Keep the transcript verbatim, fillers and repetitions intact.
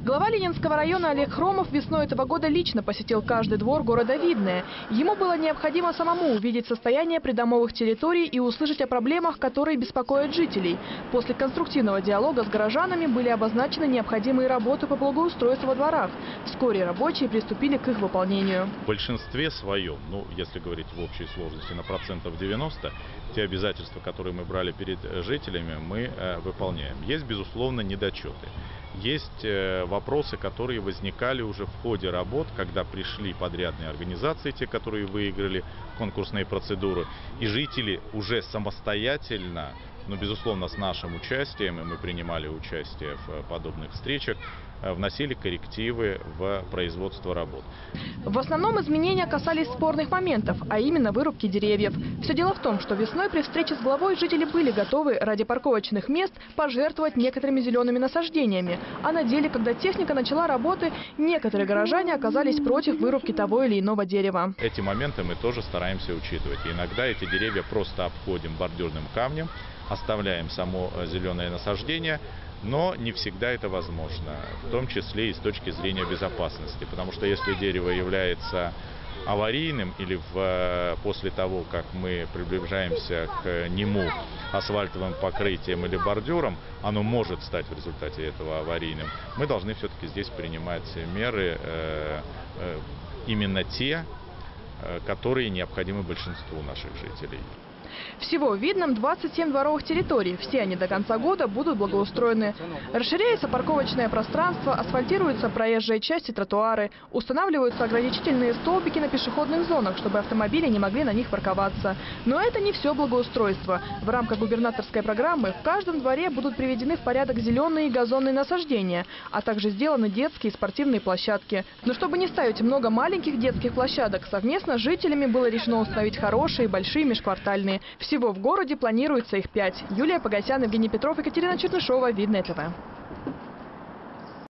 Глава Ленинского района Олег Хромов весной этого года лично посетил каждый двор города Видное. Ему было необходимо самому увидеть состояние придомовых территорий и услышать о проблемах, которые беспокоят жителей. После конструктивного диалога с горожанами были обозначены необходимые работы по благоустройству во дворах. Вскоре рабочие приступили к их выполнению. В большинстве своем, ну, если говорить в общей сложности на процентов девяносто, те обязательства, которые мы брали перед жителями, мы э, выполняем. Есть, безусловно, недочеты. Есть э, вопросы, которые возникали уже в ходе работ, когда пришли подрядные организации, те, которые выиграли конкурсные процедуры, и жители уже самостоятельно, но, безусловно, с нашим участием, и мы принимали участие в подобных встречах, вносили коррективы в производство работ. В основном изменения касались спорных моментов, а именно вырубки деревьев. Все дело в том, что весной при встрече с главой жители были готовы ради парковочных мест пожертвовать некоторыми зелеными насаждениями. А на деле, когда техника начала работы, некоторые горожане оказались против вырубки того или иного дерева. Эти моменты мы тоже стараемся учитывать. И иногда эти деревья просто обходим бордюрным камнем, оставляем само зеленое насаждение, но не всегда это возможно, в том числе и с точки зрения безопасности. Потому что если дерево является аварийным или в, после того, как мы приближаемся к нему асфальтовым покрытием или бордюром, оно может стать в результате этого аварийным, мы должны все-таки здесь принимать меры, э, э, именно те, которые необходимы большинству наших жителей. Всего в Видном двадцать семь дворовых территорий. Все они до конца года будут благоустроены. Расширяется парковочное пространство, асфальтируются проезжие части, тротуары, устанавливаются ограничительные столбики на пешеходных зонах, чтобы автомобили не могли на них парковаться. Но это не все благоустройство. В рамках губернаторской программы в каждом дворе будут приведены в порядок зеленые и газонные насаждения, а также сделаны детские и спортивные площадки. Но чтобы не ставить много маленьких детских площадок, совместно с жителями было решено установить хорошие, большие, межквартальные. Всего в городе планируется их пять. Юлия Погосян, Евгений Петров, Екатерина Чернышова, Видное ТВ.